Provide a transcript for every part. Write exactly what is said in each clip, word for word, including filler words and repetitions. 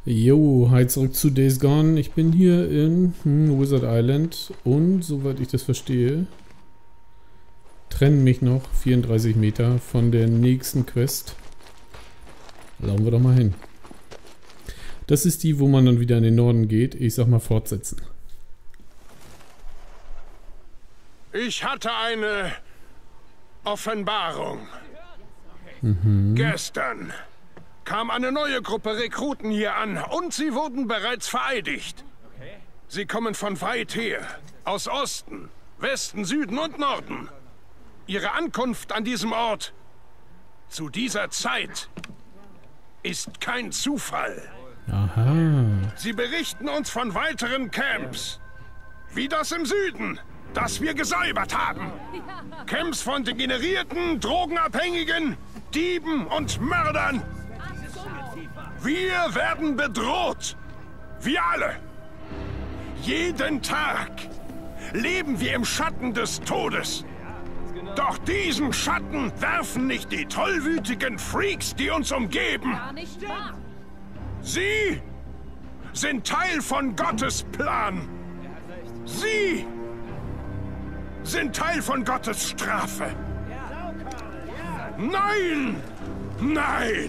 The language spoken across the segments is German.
Jo, hi zurück zu Days Gone. Ich bin hier in hm, Wizard Island und soweit ich das verstehe, trennen mich noch vierunddreißig Meter von der nächsten Quest. Laufen wir doch mal hin. Das ist die, wo man dann wieder in den Norden geht. Ich sag mal fortsetzen. Ich hatte eine Offenbarung. Mhm. Gestern kam eine neue Gruppe Rekruten hier an und sie wurden bereits vereidigt. Sie kommen von weit her, aus Osten, Westen, Süden und Norden. Ihre Ankunft an diesem Ort zu dieser Zeit ist kein Zufall. Aha. Sie berichten uns von weiteren Camps, wie das im Süden, das wir gesäubert haben. Camps von Degenerierten, Drogenabhängigen, Dieben und Mördern. Wir werden bedroht. Wir alle. Jeden Tag leben wir im Schatten des Todes. Doch diesen Schatten werfen nicht die tollwütigen Freaks, die uns umgeben. Sie sind Teil von Gottes Plan. Sie sind Teil von Gottes Strafe. Nein! Nein!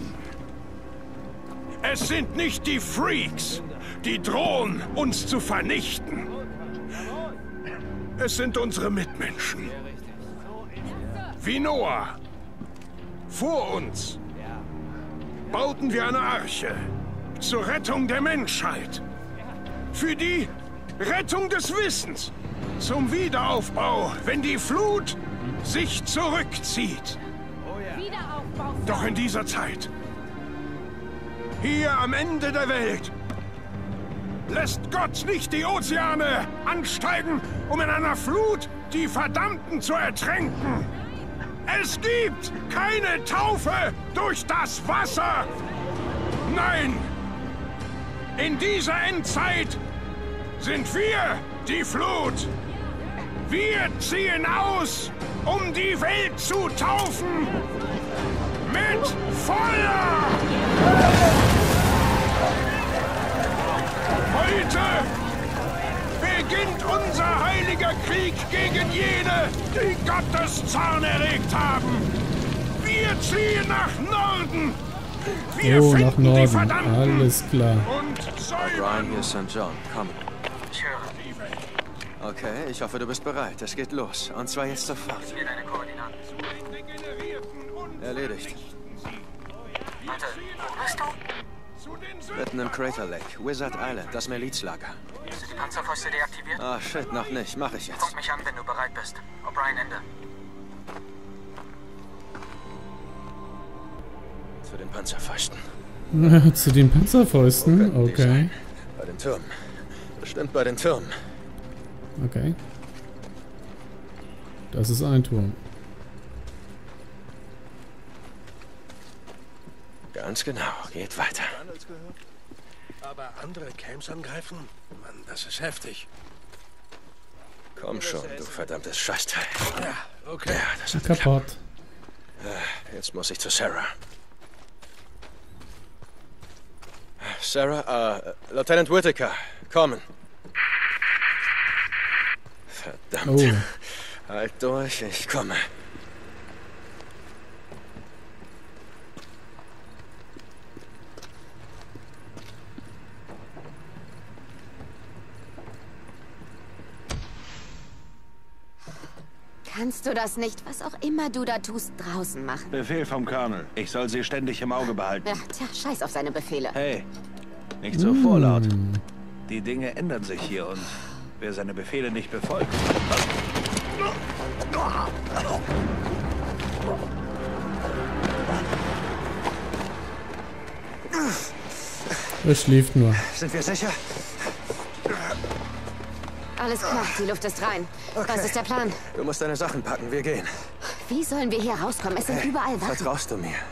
Es sind nicht die Freaks, die drohen, uns zu vernichten. Es sind unsere Mitmenschen. Wie Noah. Vor uns bauten wir eine Arche zur Rettung der Menschheit. Für die Rettung des Wissens. Zum Wiederaufbau, wenn die Flut sich zurückzieht. Doch in dieser Zeit, hier am Ende der Welt, lässt Gott nicht die Ozeane ansteigen, um in einer Flut die Verdammten zu ertränken. Es gibt keine Taufe durch das Wasser. Nein, in dieser Endzeit sind wir die Flut. Wir ziehen aus, um die Welt zu taufen. Mit Feuer! Heute beginnt unser heiliger Krieg gegen jene, die Gottes Zorn erregt haben. Wir ziehen nach Norden. Wir Oh, nach finden die Norden. Verdammten Alles klar. und Brian, säubern. hier ist Sankt John. Komm. Ich höre. Okay, ich hoffe, du bist bereit. Es geht los. Und zwar jetzt sofort. Hier deine Koordinaten. Erledigt. Warte, wo bist du? Mitten im Crater Lake. Wizard Island, das Milizlager. Hast du die Panzerfäuste deaktiviert? Ah, shit, noch nicht. Mach ich jetzt. Ruf mich an, wenn du bereit bist. O'Brien, Ende. Zu den Panzerfäusten. Zu den Panzerfäusten? Könnten die Okay. sein. Bei den Türmen. Bestimmt bei den Türmen. Okay. Das ist ein Turm. Ganz genau. Geht weiter. Aber andere Camps angreifen? Mann, das ist heftig. Komm schon, du verdammtes Scheißteil. Ja, okay. Ja, das hat geklappt. Kaputt. Jetzt muss ich zu Sarah. Sarah, äh, Lieutenant Whittaker, kommen. Verdammt. Oh. Halt durch, ich komme. Kannst du das nicht, was auch immer du da tust, draußen machen? Befehl vom Colonel. Ich soll sie ständig im Auge behalten. Ja, tja, scheiß auf seine Befehle. Hey, nicht so vorlaut. Die Dinge ändern sich hier und wer seine Befehle nicht befolgt. Er schläft nur. Sind wir sicher? Alles klar, die Luft ist rein. Was ist der Plan? Du musst deine Sachen packen, wir gehen. Wie sollen wir hier rauskommen? Es sind überall Wachen. Vertraust du mir?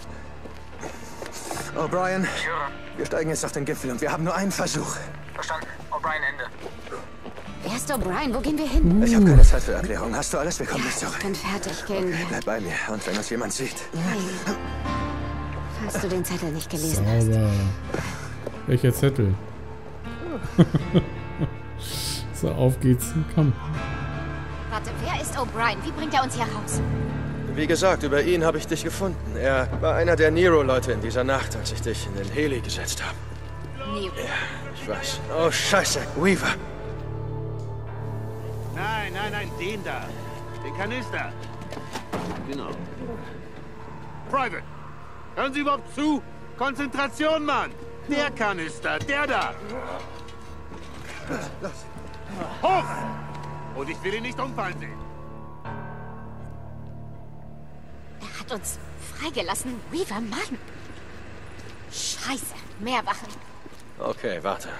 O'Brien, Ich höre. wir steigen jetzt auf den Gipfel und wir haben nur einen Versuch. Verstanden. O'Brien, Ende. Wer ist O'Brien? Wo gehen wir hin? Ich habe keine Zeit für Erklärung. Hast du alles? Wir kommen nicht Ich zurück. bin fertig, gehen wir. Bleib bei mir. Und wenn uns jemand sieht, Nein. Falls du den Zettel nicht gelesen hast. Sauber. Welcher Zettel? So, auf geht's. Komm. Warte, wer ist O'Brien? Wie bringt er uns hier raus? Wie gesagt, über ihn habe ich dich gefunden. Er war einer der Nero-Leute in dieser Nacht, als ich dich in den Heli gesetzt habe. Nero. Ja, ich weiß. Oh, scheiße. Weaver. Nein, nein, nein, den da. Den Kanister. Genau. Private, hören Sie überhaupt zu? Konzentration, Mann! Der Kanister, der da! Hoch! Und ich will ihn nicht umfallen sehen. Er hat uns freigelassen. Weaver, Mann! Scheiße, mehr Wachen. Okay, warte.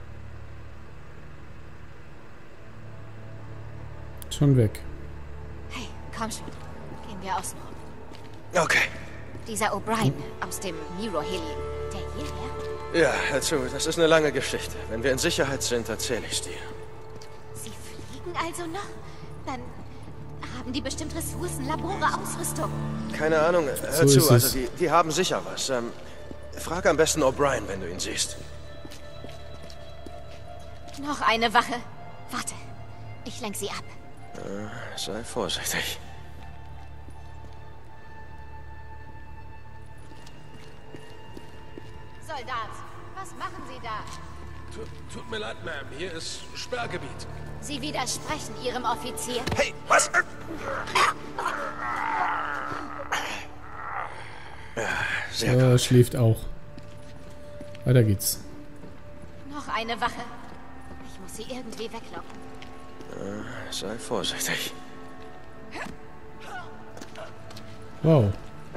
Schon weg. Hey, komm schon. Gehen wir außen rum. Okay. Dieser O'Brien aus dem Nero-Heli, der hierher? Ja, hör zu, das ist eine lange Geschichte. Wenn wir in Sicherheit sind, erzähle ich's dir. Sie fliegen also noch? Dann haben die bestimmt Ressourcen, Labore, Ausrüstung. Keine Ahnung, hör So zu, ist also es. die, die haben sicher was. Ähm, frag am besten O'Brien, wenn du ihn siehst. Noch eine Wache. Warte, ich lenk sie ab. Äh, sei vorsichtig. Soldat, was machen Sie da? Tut, tut mir leid, Ma'am. Hier ist Sperrgebiet. Sie widersprechen Ihrem Offizier. Hey, was? Ja, sehr gut. Er schläft auch. Weiter geht's. Noch eine Wache. Ich muss sie irgendwie weglocken. Äh, sei vorsichtig. Wow.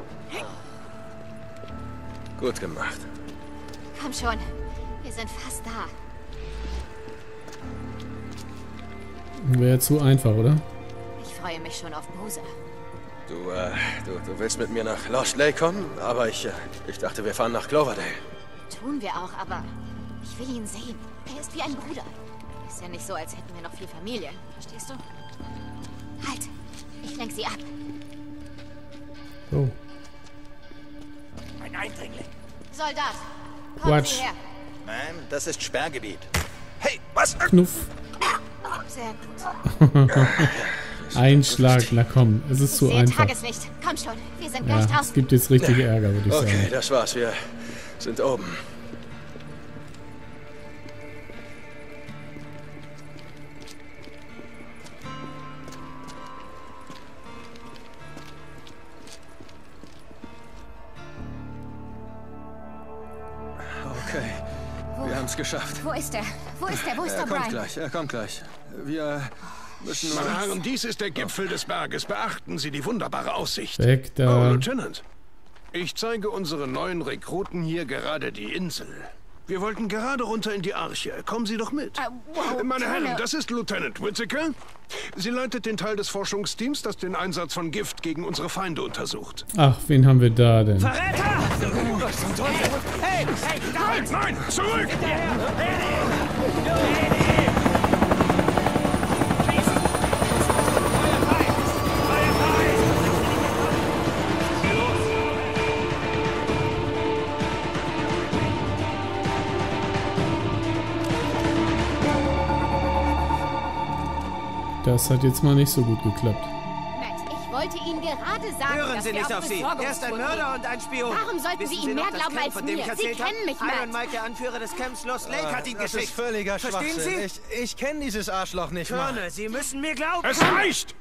Gut gemacht. Komm schon, wir sind fast da. Wäre zu einfach, oder? Ich freue mich schon auf Boozer. Du, äh, du, du willst mit mir nach Lost Lake kommen? Aber ich, äh, ich dachte, wir fahren nach Cloverdale. Tun wir auch, aber ich will ihn sehen. Er ist wie ein Bruder. Ist ja nicht so, als hätten wir noch viel Familie. Verstehst du? Halt, ich lenk sie ab. Oh. Ein Eindringling. Soldat, kommen Quatsch. Sie her. Ma'am, das ist Sperrgebiet. Hey, was? Knuff. Sehr gut. Ein Schlag. Na komm, es ist Ich zu sehe einfach. Tageslicht. Komm schon, wir sind gleich Ja, es draußen. gibt jetzt richtig Ärger, würde ich Okay, sagen. das war's. Wir sind oben. Okay, wir haben's geschafft. Wo ist er? Wo ist er? Wo ist Er kommt O'Brien? gleich, er kommt gleich. Wir müssen nur... Meine Herren, dies ist der Gipfel des Berges. Beachten Sie die wunderbare Aussicht. Weg Oh, da. Lieutenant. Ich zeige unseren neuen Rekruten hier gerade die Insel. Wir wollten gerade runter in die Arche. Kommen Sie doch mit. Äh, wow, Meine Herren, Colonel. das ist Lieutenant Whittaker. Sie leitet den Teil des Forschungsteams, das den Einsatz von Gift gegen unsere Feinde untersucht. Ach, wen haben wir da denn? Verräter! Nein, nein, zurück! Das hat jetzt mal nicht so gut geklappt. Matt, ich wollte Ihnen gerade sagen, Hören dass Sie wir nicht auf auf Sie. Er ist ein Besorgungsflug Mörder gehen. und ein Spion. Warum sollten Wissen Sie ihm noch mehr das glauben Camp, als von dem mir? ich Sie erzählt habe? kennen mich, Iron Matt. Mike, der Anführer des Camps Lost Lake, hat ihn Das geschickt. ist völliger Verstehen Schwachsinn. Sie? Ich, ich kenne dieses Arschloch nicht mal. Colonel, Sie müssen mir glauben. Es reicht!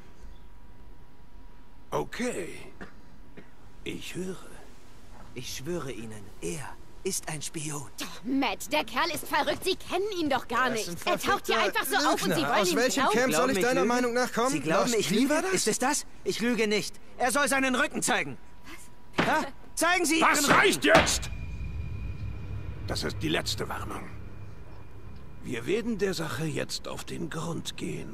Okay. Ich höre. Ich schwöre Ihnen, er ist ein Spion. Matt, der Kerl ist verrückt. Sie kennen ihn doch gar Das nicht. sind Er taucht hier verfickte einfach so auf und Sie Lügner. wollen Aus ihm welchem glauben. Camp soll Glauben, ich ich deiner lüge? Meinung nach kommen? Sie glauben, Lost ich lüge? Lake? Ist es das? Ich lüge nicht. Er soll seinen Rücken zeigen. Ha? Zeigen Sie Das Ihren reicht jetzt! Das ist die letzte Warnung. Wir werden der Sache jetzt auf den Grund gehen.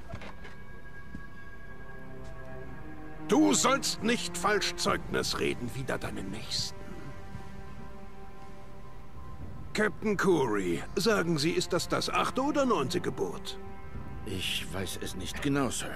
Du sollst nicht falsch Zeugnis reden wider deinen Nächsten. Captain Curry, sagen Sie, ist das das achte oder neunte Gebot? Ich weiß es nicht genau, Sir.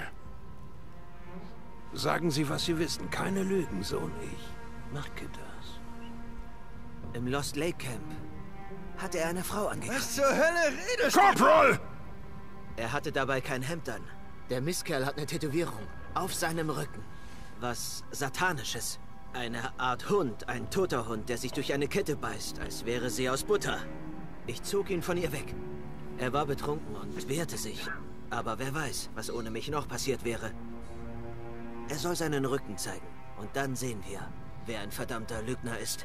Sagen Sie, was Sie wissen. Keine Lügen, Sohn. Ich merke das. Im Lost Lake Camp hatte er eine Frau angegriffen. Was zur Hölle redest du? Corporal! Er hatte dabei kein Hemd an. Der Mistkerl hat eine Tätowierung auf seinem Rücken. Was Satanisches. Eine Art Hund, ein toter Hund, der sich durch eine Kette beißt, als wäre sie aus Butter. Ich zog ihn von ihr weg. Er war betrunken und wehrte sich. Aber wer weiß, was ohne mich noch passiert wäre. Er soll seinen Rücken zeigen. Und dann sehen wir, wer ein verdammter Lügner ist.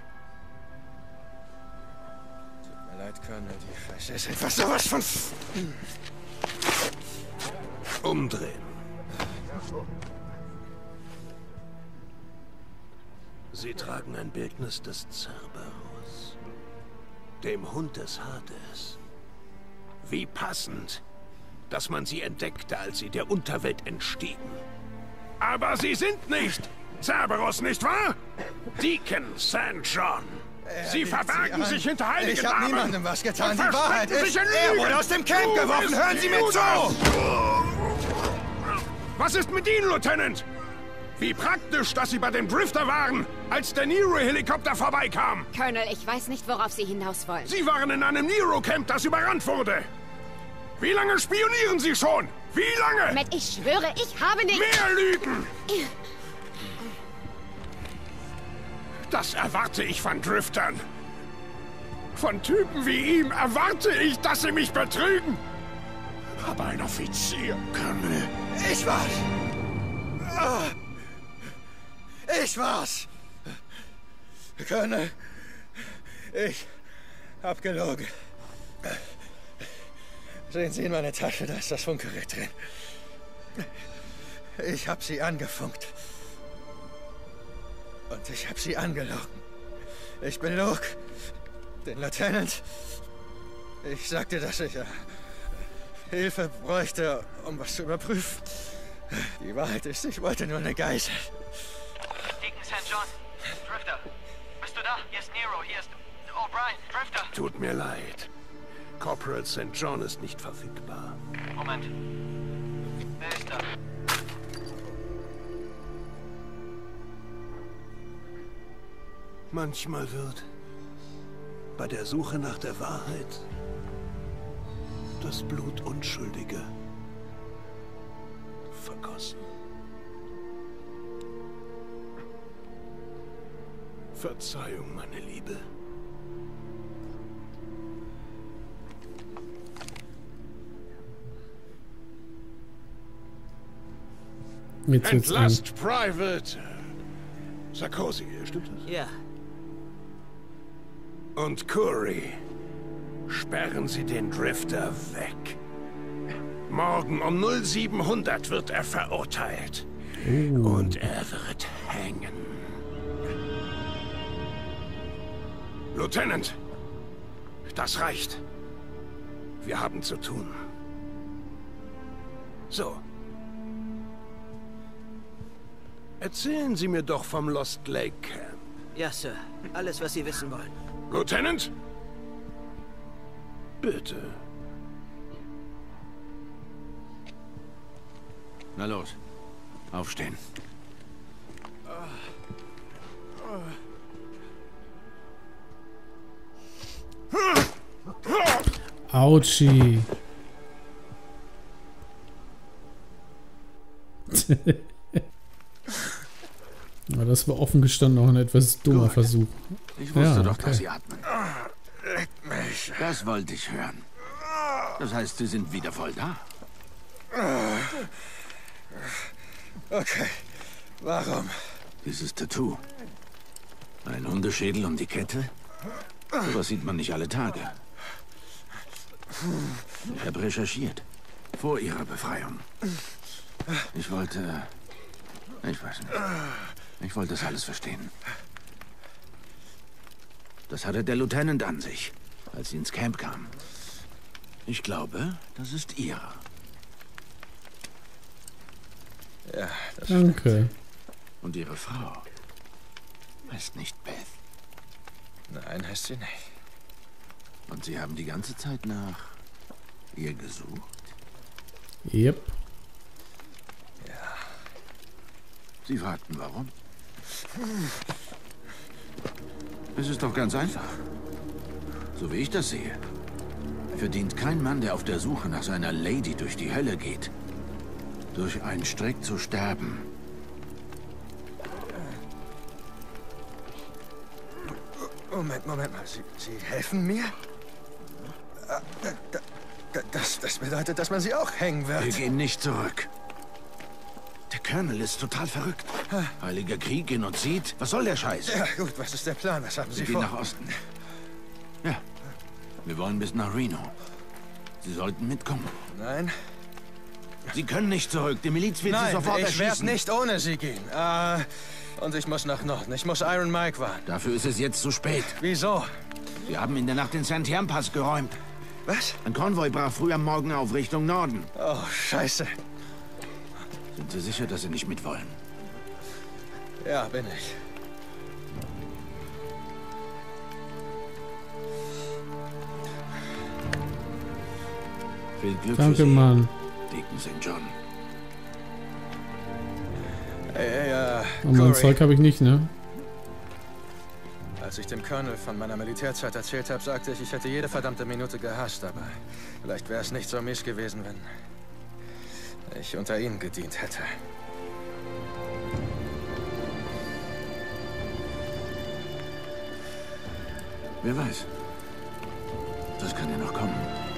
Tut mir leid, Colonel, die Scheiße ist einfach sowas von... Umdrehen. Sie tragen ein Bildnis des Cerberus, dem Hund des Hades. Wie passend, dass man sie entdeckte, als sie der Unterwelt entstiegen. Aber sie sind nicht Cerberus, nicht wahr? Deacon Sankt John. Sie verbergen sich hinter heiligen Ich habe Namen. niemandem was getan. Und Die Wahrheit verstecken ist, sich in er Lügen. wurde aus dem Camp Du geworfen. bist Hören Sie mir zu! Judas. Was ist mit Ihnen, Lieutenant? Wie praktisch, dass Sie bei dem Drifter waren, als der Nero-Helikopter vorbeikam. Colonel, ich weiß nicht, worauf Sie hinaus wollen. Sie waren in einem Nero-Camp, das überrannt wurde. Wie lange spionieren Sie schon? Wie lange? Matt, ich schwöre, ich habe nicht... Mehr Lügen! Das erwarte ich von Driftern. Von Typen wie ihm erwarte ich, dass sie mich betrügen. Aber ein Offizier, Colonel... Ich war's! Ich war's! Colonel, ich hab gelogen. Sehen Sie in meine Tasche, da ist das Funkgerät drin. Ich hab sie angefunkt. Und ich hab sie angelogen. Ich belog den Lieutenant. Ich sagte, dass ich äh, Hilfe bräuchte, um was zu überprüfen. Die Wahrheit ist, ich wollte nur eine Geisel. Deacon Sankt John, Drifter. Bist du da? Hier ist Nero, hier ist O'Brien, Drifter. Tut mir leid. Corporal Sankt John ist nicht verfügbar. Moment. Wer ist da? Manchmal wird bei der Suche nach der Wahrheit das Blut Unschuldiger vergossen. Verzeihung, meine Liebe. Jetzt wird's Entlast Private Sarkozy, stimmt das? Ja. Und Curry, sperren Sie den Drifter weg. Morgen um null siebenhundert wird er verurteilt. Oh. Und er wird hängen. Lieutenant, das reicht. Wir haben zu tun. So. Erzählen Sie mir doch vom Lost Lake Camp. Ja, Sir. Alles, was Sie wissen wollen. Lieutenant? Bitte. Na los. Aufstehen. Autschi. Ja, das war offen gestanden auch ein etwas dummer Gut. Versuch. Ich wusste Ja, doch, okay. dass Sie atmen. Das wollte ich hören. Das heißt, Sie sind wieder voll da. Okay, warum? Dieses Tattoo. Ein Hundeschädel um die Kette? Sowas sieht man nicht alle Tage. Ich habe recherchiert. Vor Ihrer Befreiung. Ich wollte... Ich weiß nicht. Ich wollte das alles verstehen. Das hatte der Lieutenant an sich, als sie ins Camp kam. Ich glaube, das ist ihrer. Ja, das Danke. Und ihre Frau heißt nicht Beth. Nein, heißt sie nicht. Und Sie haben die ganze Zeit nach ihr gesucht? Yep. Ja. Sie fragten, warum? Es ist doch ganz einfach. So wie ich das sehe, verdient kein Mann, der auf der Suche nach seiner Lady durch die Hölle geht, durch einen Strick zu sterben. Moment, Moment mal. Sie, Sie helfen mir? Das, das bedeutet, dass man Sie auch hängen wird. Wir gehen nicht zurück. Der Colonel ist total verrückt. Heiliger Krieg, Genozid. Was soll der Scheiß? Ja, gut, was ist der Plan? Was haben Sie Wir vor? gehen nach Osten. Ja, wir wollen bis nach Reno. Sie sollten mitkommen. Nein. Sie können nicht zurück. Die Miliz wird Nein, Sie sofort ich erschießen. werde nicht ohne Sie gehen. Äh, und ich muss nach Norden. Ich muss Iron Mike warnen. Dafür ist es jetzt zu spät. Wieso? Wir haben in der Nacht den Santiam-Pass geräumt. Was? Ein Konvoi brach früh am Morgen auf Richtung Norden. Oh, scheiße. Sind Sie sicher, dass Sie nicht mitwollen? Ja, bin ich. Viel Glück Danke, für Sie, Mann. Deacon Sankt John. Ey, äh, Oh, mein Corey, Zeug habe ich nicht, ne? als ich dem Colonel von meiner Militärzeit erzählt habe, sagte ich, ich hätte jede verdammte Minute gehasst, aber vielleicht wäre es nicht so mies gewesen, wenn ich unter Ihnen gedient hätte. Wer weiß. Das kann ja noch kommen.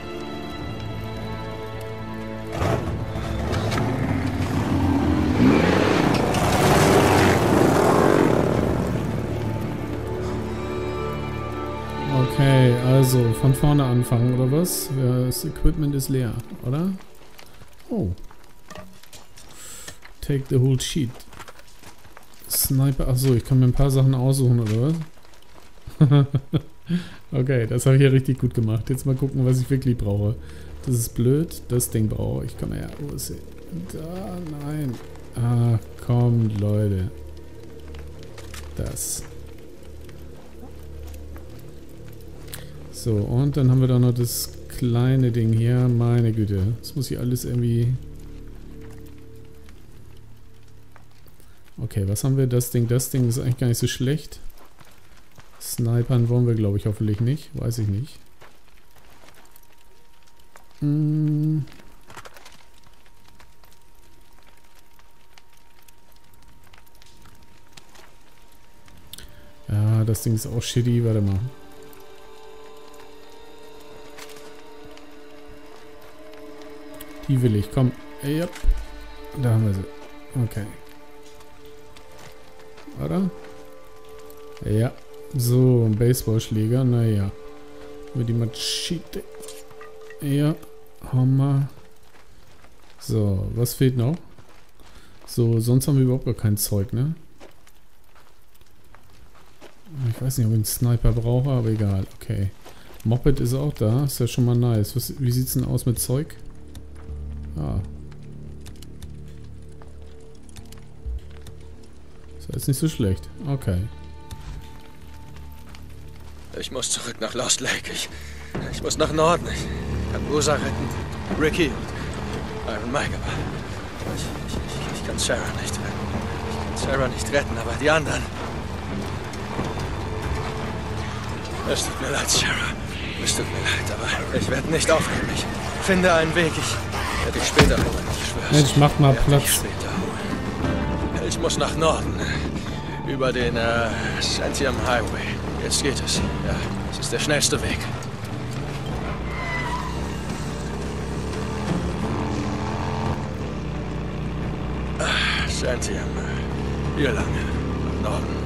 Okay, also von vorne anfangen, oder was? Ja, das Equipment ist leer, oder? Oh. Take the whole sheet. Sniper. Achso, ich kann mir ein paar Sachen aussuchen, oder was? Okay, das habe ich ja richtig gut gemacht. Jetzt mal gucken, was ich wirklich brauche. Das ist blöd. Das Ding brauche ich. Komm her. Wo ist sie? Da, nein. Ah, kommt, Leute. Das. So, und dann haben wir da noch das kleine Ding hier. Meine Güte. Das muss hier alles irgendwie... Okay, was haben wir? Das Ding, das Ding ist eigentlich gar nicht so schlecht. Snipern wollen wir, glaube ich, hoffentlich nicht. Weiß ich nicht. Hm. Ja, das Ding ist auch shitty. Warte mal. Die will ich. Komm. Yep. Da haben wir sie. Okay. Oder? Ja. So, ein Baseballschläger. Naja. Mit die Machete. Ja. Hammer. So, was fehlt noch? So, sonst haben wir überhaupt gar kein Zeug, ne? Ich weiß nicht, ob ich einen Sniper brauche, aber egal. Okay. Moped ist auch da. Ist ja schon mal nice. Was, wie sieht's denn aus mit Zeug? Ah. Ist jetzt nicht so schlecht. Okay. Ich muss zurück nach Lost Lake. Ich, ich muss nach Norden. Ich kann Rosa retten, Ricky und Iron Mike, aber ich, ich, ich, ich kann Sarah nicht retten. Ich kann Sarah nicht retten, aber die anderen... Es tut mir leid, Sarah. Es tut mir leid, aber ich werde nicht aufgeben. Ich finde einen Weg. Ich werde dich später holen, ich schwör's. Mensch, mach mal Werd Platz. dich später holen. Ich muss nach Norden. Über den äh, Santiam Highway. Jetzt geht es. Ja, es ist der schnellste Weg. Ah, Santiam. Hier lang. Nach Norden.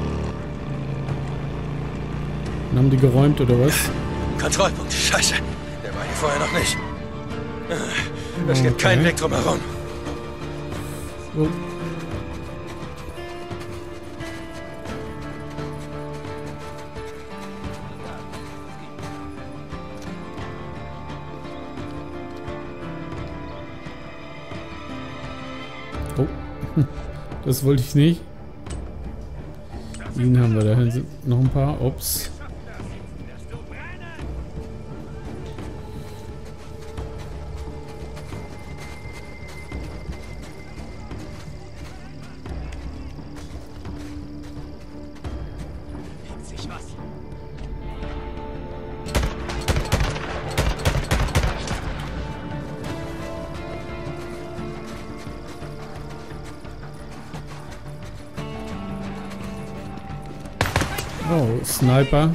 Dann haben die geräumt, oder was? Kontrollpunkt. Scheiße. Der war hier vorher noch nicht. Es gibt keinen Weg drumherum. Oh. Oh. Das wollte ich nicht. Ihn haben wir, da hinten sind noch ein paar. Ups. Oh, Sniper.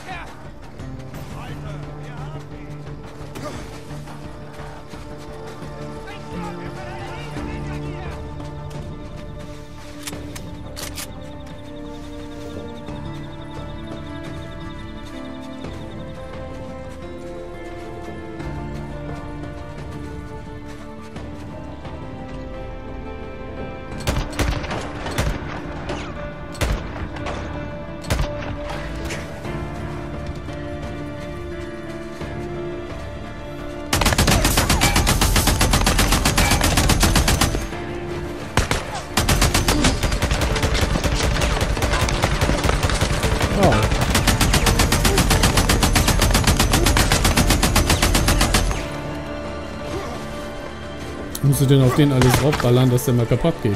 Musst du denn auf den alles draufballern, dass der mal kaputt geht?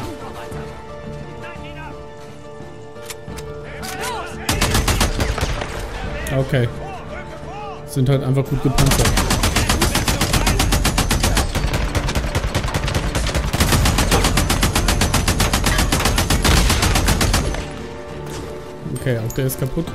Okay. Sind halt einfach gut gepanzert. Okay, auch der ist kaputt.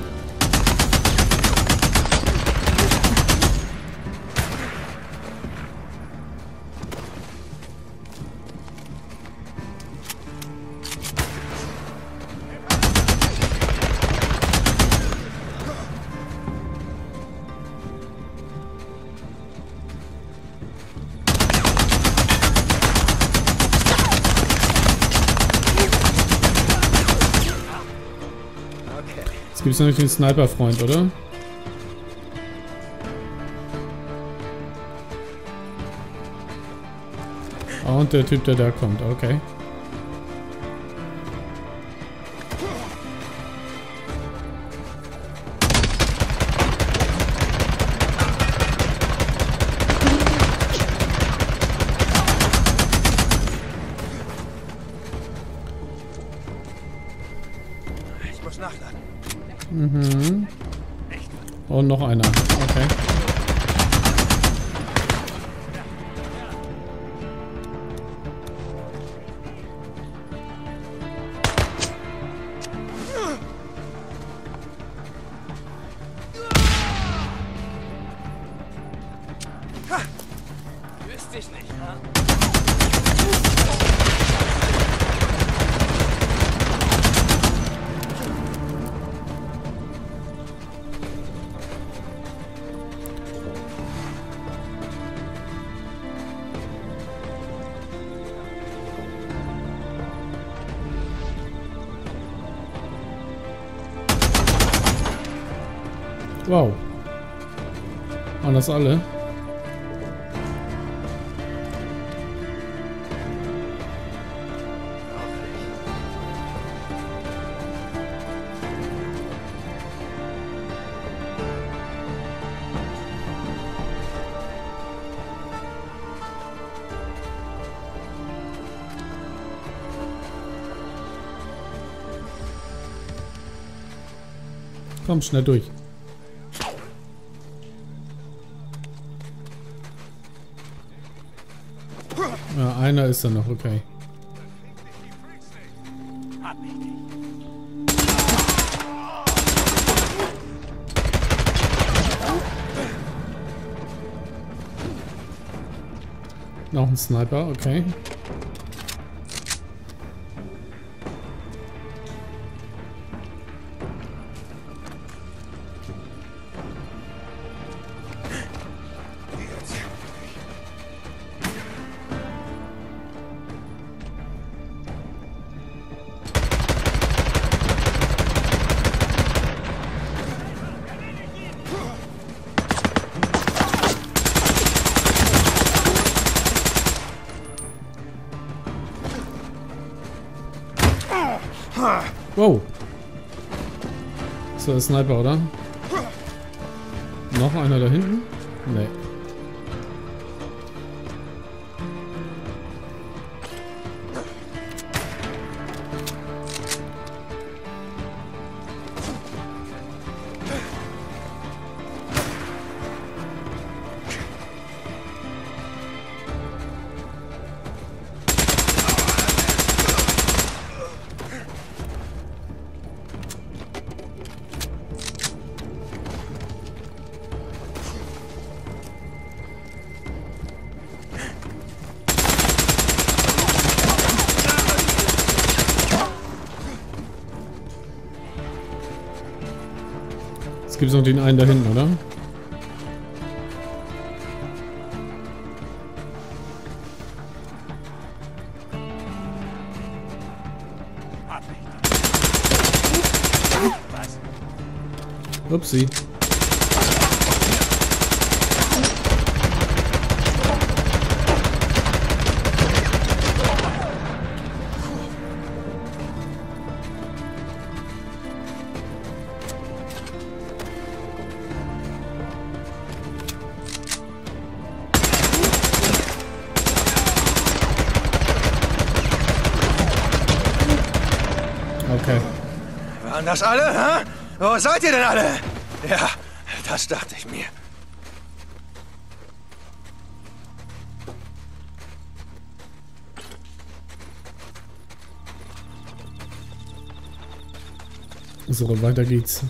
Jetzt gibt es natürlich den Sniper-Freund, oder? Oh, und der Typ, der da kommt, okay. Ich muss nachladen. Mhm. Und noch einer. Okay. Wüsste ich nicht, ha? Wow. Waren das alle? Komm, schnell durch. Ja, einer ist da noch, okay. Noch ein Sniper, okay. Wow. Das war der Sniper, oder? Noch einer da hinten? Nee. gibt es noch den einen da hinten, oder? Upsi. Okay. Waren das alle, hä? Wo seid ihr denn alle? Ja, das dachte ich mir. So, weiter geht's.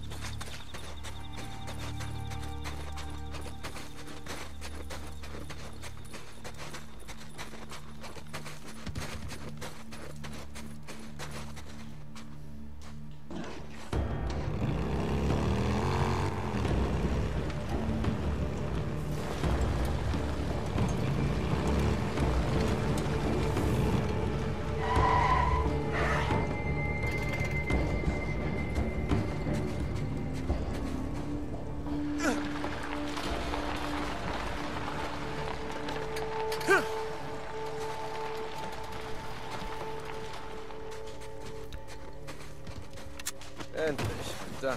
Endlich, verdammt.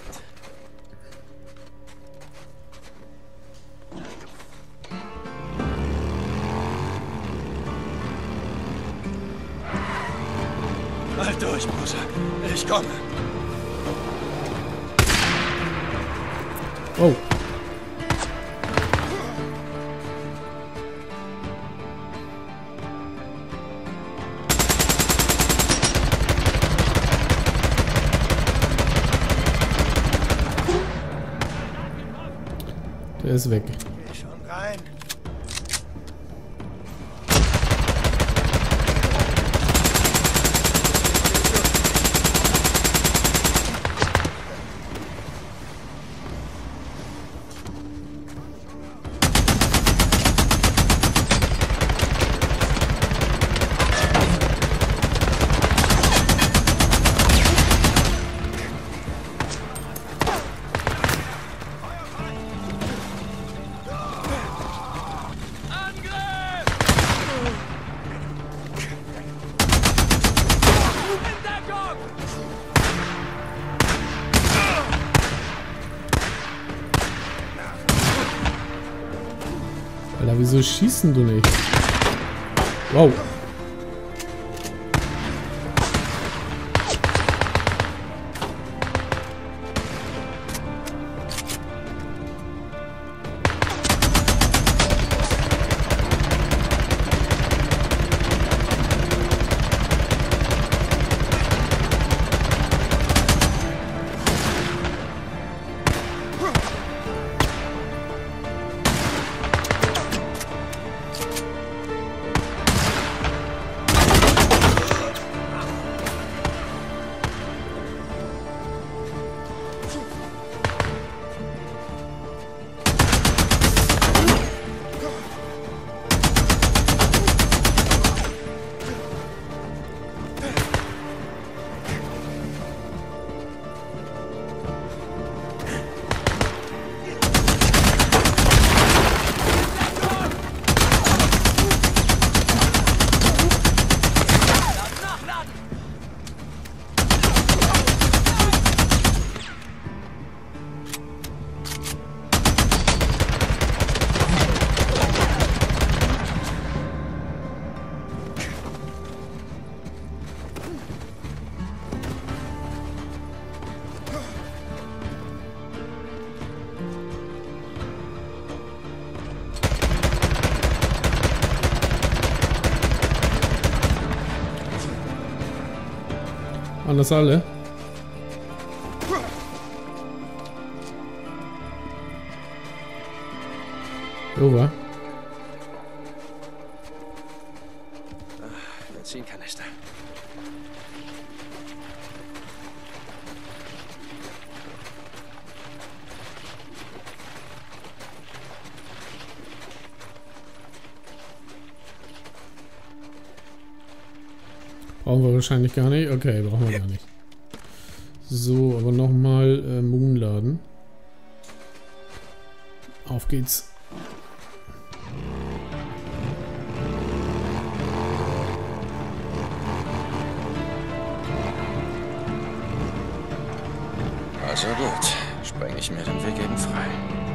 Halt durch, Musa. Ich komme. Oh. Der ist weg. Geh schon rein. Alter, wieso schießen du nicht? Wow. Anders alle. Over. Benzinkanister. Brauchen wir wahrscheinlich gar nicht. Okay, brauchen wir gar nicht. So, aber nochmal äh, Moon laden. Auf geht's. Also gut, spreng ich mir den Weg eben frei.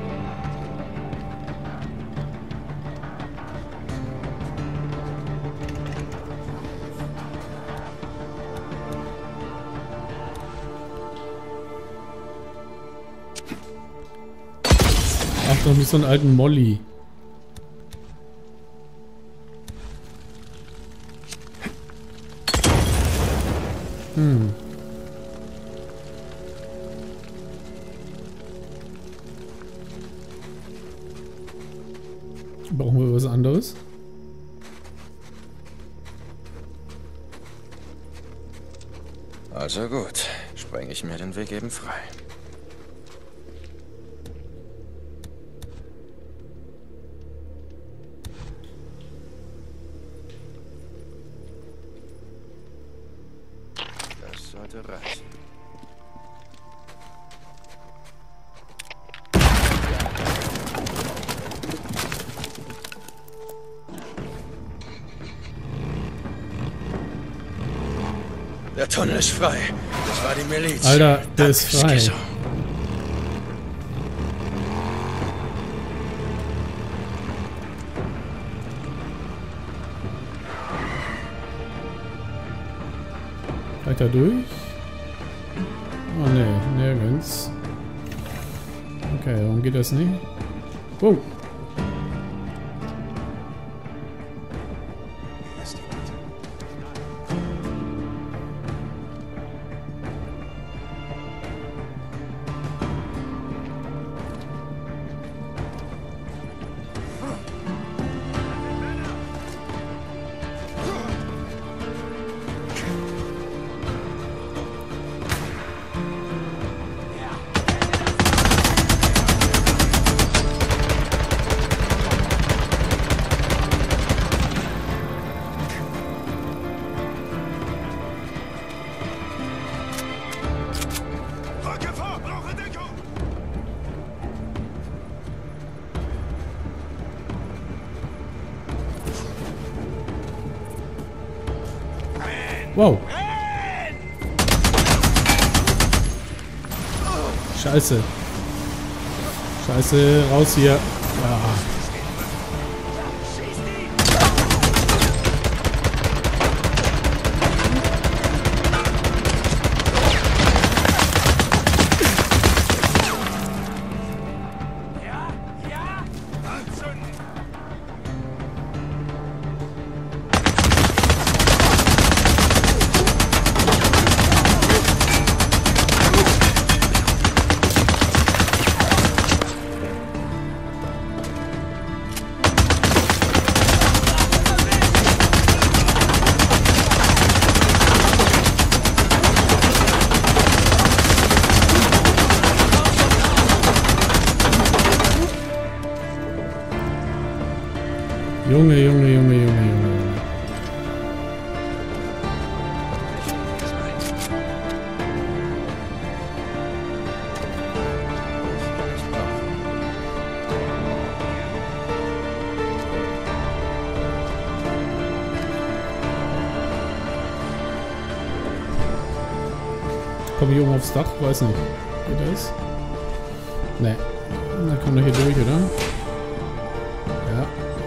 Ach, noch nicht so einen alten Molly. Hm. Brauchen wir was anderes? Also gut, spreng ich mir den Weg eben frei. Das sollte reichen. Der Tunnel ist frei. Das war die Miliz. Alter, der ist frei. Schizo. Weiter durch? Oh ne, nirgends. Okay, warum geht das nicht? Wow. Wow. Scheiße. Scheiße, raus hier. Ah. Junge, Junge, Junge, Junge, Junge. Komm ich oben aufs Dach? Weiß nicht. Geht das? Ne. Dann kommt er hier durch, oder? Ja.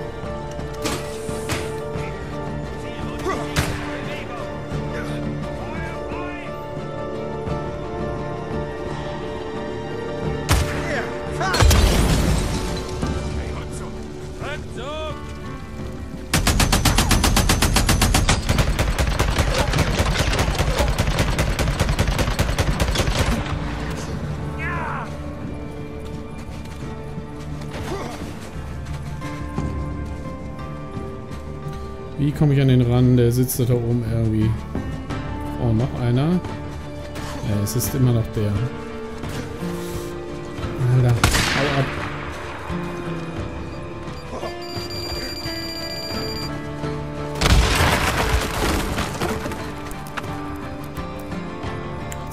Wie komme ich an den ran? Der sitzt da oben irgendwie. Oh, noch einer. Ja, es ist immer noch der. Alter, hau ab.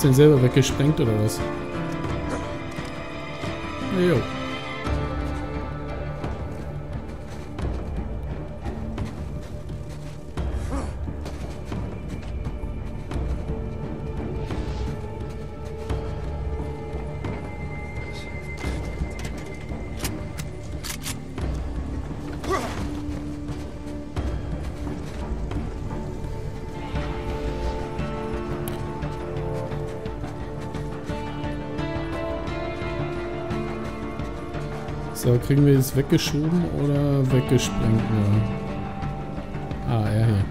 Hat's den selber weggesprengt oder was? Jo. So, kriegen wir jetzt weggeschoben oder weggesprengt nur? Ah, er hier.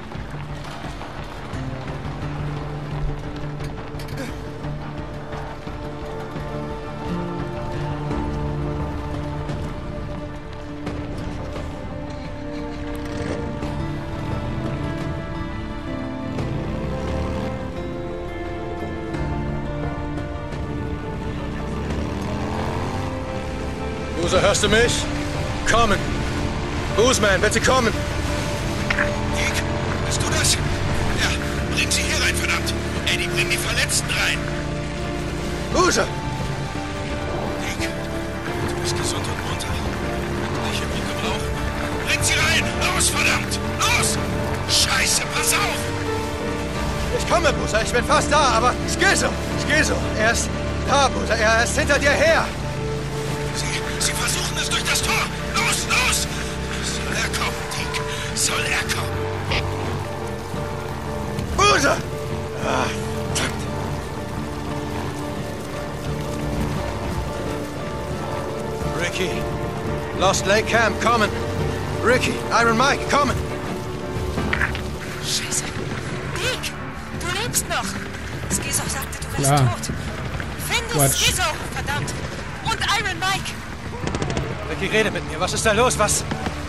Boozer, hörst du mich? Kommen! Boozman, bitte kommen! Dick, bist du das? Ja, bring sie hier rein, verdammt! Eddie, bring die Verletzten rein! Boozer! Dick, du bist gesund und munter. Wenn ich Hilfe brauche, bring sie rein! Los, verdammt! Los! Scheiße, pass auf! Ich komme, Boozer, ich bin fast da, aber Skizzo! Skizzo, er ist da, Boozer, er ist hinter dir her! Sie versuchen es durch das Tor! Los, los! Soll er kommen, Dick? Soll er kommen? Boozer! Ah, verdammt. Ricky! Lost Lake Camp, kommen! Ricky, Iron Mike, kommen! Scheiße! Dick! Du lebst noch! Skizzo sagte, du wärst Klar. tot! Finde Quatsch. Skizzo, verdammt! Und Iron Mike! Ricky, rede mit mir. Was ist da los? Was?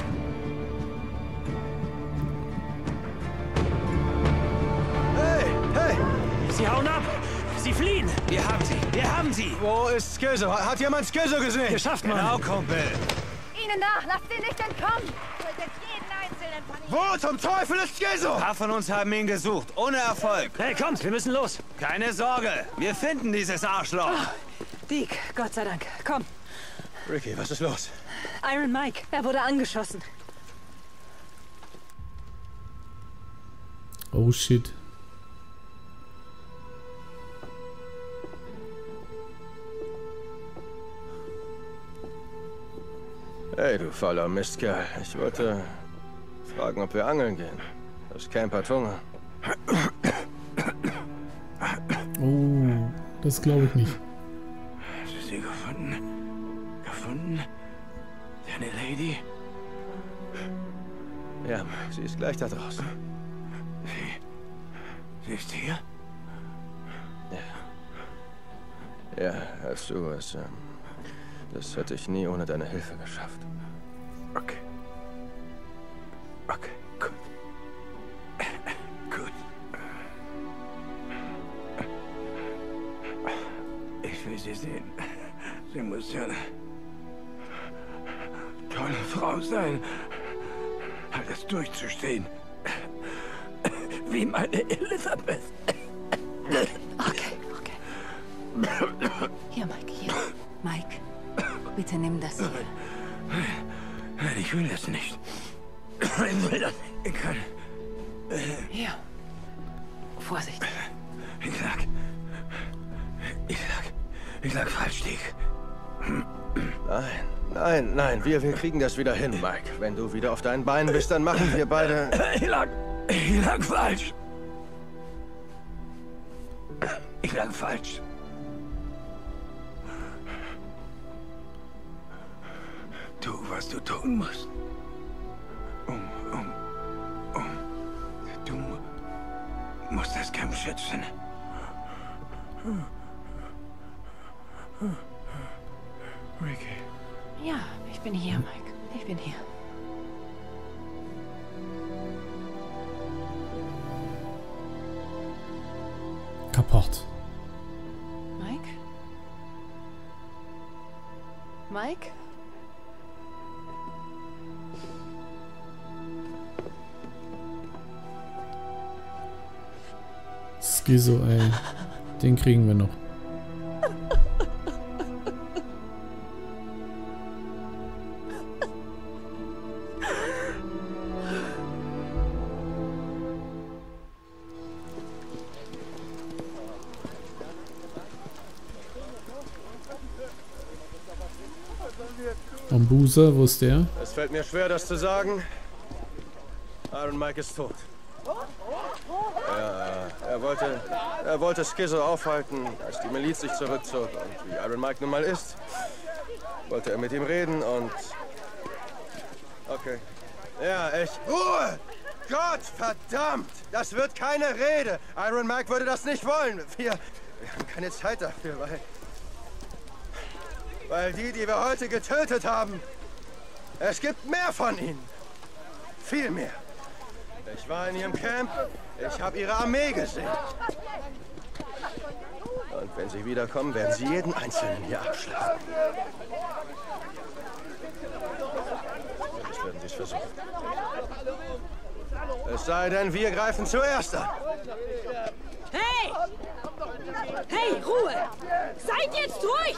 Hey, hey! Sie hauen ab! Sie fliehen! Wir haben sie! Wir haben sie! Wo ist Skizzo? Hat jemand Skizzo gesehen? Geschafft, Mann! Genau, Kumpel. Ihnen nach! Lasst ihn nicht entkommen! Tötet jeden einzelnen von ihnen! Wo zum Teufel ist Skizzo? Ein paar von uns haben ihn gesucht, ohne Erfolg. Hey, kommt, wir müssen los! Keine Sorge, wir finden dieses Arschloch. Oh, Dick, Gott sei Dank. Komm. Ricky, was ist los? Iron Mike, er wurde angeschossen. Oh shit. Hey, du fauler Mistkerl. Ich wollte fragen, ob wir angeln gehen. Das Camp hat Hunger. Oh, das glaube ich nicht. Hast du sie gefunden? Gefunden? Deine Lady? Ja, sie ist gleich da draußen. Sie... Sie ist hier? Ja. Ja, als du es... Ähm, das hätte ich nie ohne deine Hilfe geschafft. Okay. Okay, gut. Gut. Ich will sie sehen. Sie muss ja eine tolle Frau sein, alles durchzustehen. Wie meine Elisabeth. Okay, okay. Hier, Mike, hier. Mike, bitte nimm das hier. Nein, ich will das nicht. Ich will das nicht. Ich kann... Hier. Vorsicht. Ich lag... Ich lag... Ich lag falsch, Dick. Nein, nein, nein. Wir, wir kriegen das wieder hin, Mike. Wenn du wieder auf deinen Beinen bist, dann machen wir beide... Ich lag... Ich lag falsch. Ich lag falsch. Tu, was du tun musst. Um, um, um. Du musst das Camp schützen. Ricky. Ja, ich bin hier, Mike. Ich bin hier. Kaputt. Mike? Mike? Skizzo, ey. Den kriegen wir noch. Ambusa, wo ist der? Es fällt mir schwer, das zu sagen. Iron Mike ist tot. Er, er, wollte, er wollte Skizzo aufhalten, als die Miliz sich zurückzog. Und wie Iron Mike nun mal ist, wollte er mit ihm reden und... Okay. Ja, ich... Ruhe! Gott verdammt! Das wird keine Rede! Iron Mike würde das nicht wollen. Wir, wir haben keine Zeit dafür, weil... Weil die, die wir heute getötet haben, es gibt mehr von ihnen. Viel mehr. Ich war in ihrem Camp, ich habe ihre Armee gesehen. Und wenn sie wiederkommen, werden sie jeden Einzelnen hier abschlagen. Zumindest werden sie es versuchen. Es sei denn, wir greifen zuerst an. Hey! Hey, Ruhe! Seid jetzt ruhig!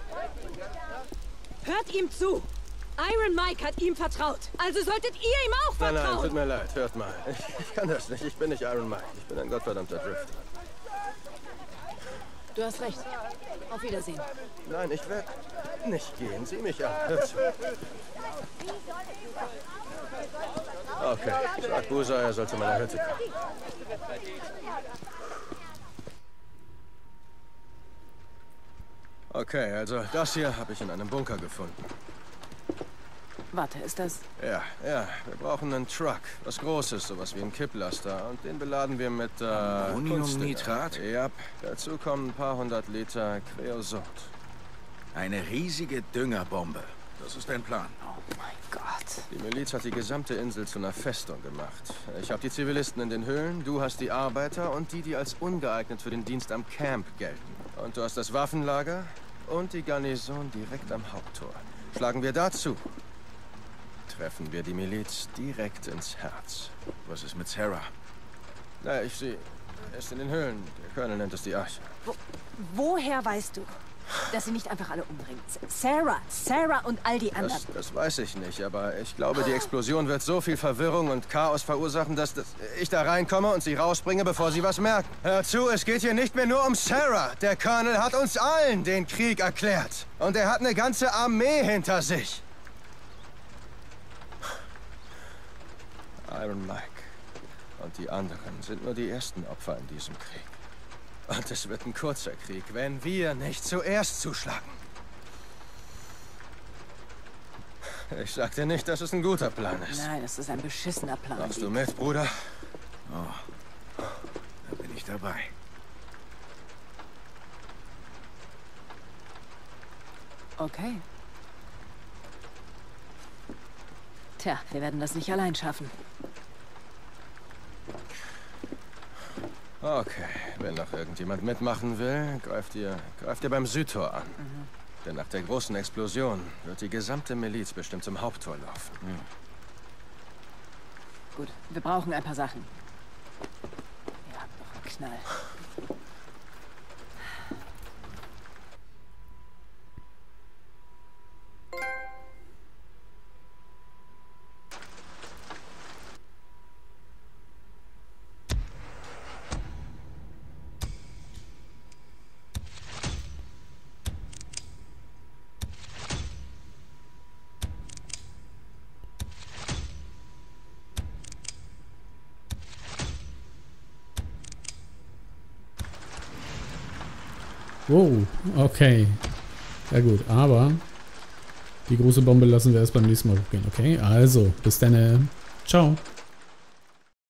Hört ihm zu! Iron Mike hat ihm vertraut. Also solltet ihr ihm auch vertrauen. Nein, nein, tut mir leid. Hört mal. Ich, ich kann das nicht. Ich bin nicht Iron Mike. Ich bin ein gottverdammter Drifter. Du hast recht. Auf Wiedersehen. Nein, ich werde nicht gehen. Sieh mich an. Hör zu. Okay, sag Busa, er soll zu meiner Hütte kommen. Okay, also das hier habe ich in einem Bunker gefunden. Warte, ist das... Ja, ja. Wir brauchen einen Truck. Was Großes, sowas wie ein Kipplaster. Und den beladen wir mit, äh... Ammoniumnitrat? Ja. Dazu kommen ein paar hundert Liter Kreosot. Eine riesige Düngerbombe. Das ist ein Plan. Oh mein Gott. Die Miliz hat die gesamte Insel zu einer Festung gemacht. Ich habe die Zivilisten in den Höhlen, du hast die Arbeiter und die, die als ungeeignet für den Dienst am Camp gelten. Und du hast das Waffenlager und die Garnison direkt am Haupttor. Schlagen wir dazu, treffen wir die Miliz direkt ins Herz. Was ist mit Sarah? Na, ich sehe. Er ist in den Höhlen. Der Colonel nennt es die Arche. Wo, woher weißt du, dass sie nicht einfach alle umbringen? Sarah, Sarah und all die anderen. Das, das weiß ich nicht, aber ich glaube, die Explosion wird so viel Verwirrung und Chaos verursachen, dass, dass ich da reinkomme und sie rausbringe, bevor sie was merken. Hör zu, es geht hier nicht mehr nur um Sarah. Der Colonel hat uns allen den Krieg erklärt. Und er hat eine ganze Armee hinter sich. Iron Mike und die anderen sind nur die ersten Opfer in diesem Krieg. Und es wird ein kurzer Krieg, wenn wir nicht zuerst zuschlagen. Ich sagte nicht, dass es ein guter Plan ist. Nein, es ist ein beschissener Plan. Machst du mit, Bruder? Oh, da bin ich dabei. Okay. Tja, wir werden das nicht allein schaffen. Okay, wenn noch irgendjemand mitmachen will, greift ihr, greift ihr beim Südtor an. Mhm. Denn nach der großen Explosion wird die gesamte Miliz bestimmt zum Haupttor laufen. Mhm. Gut, wir brauchen ein paar Sachen. Wir haben noch einen Knall. Wow, okay. Ja gut, aber die große Bombe lassen wir erst beim nächsten Mal hochgehen, okay? Also, bis dann. Ciao.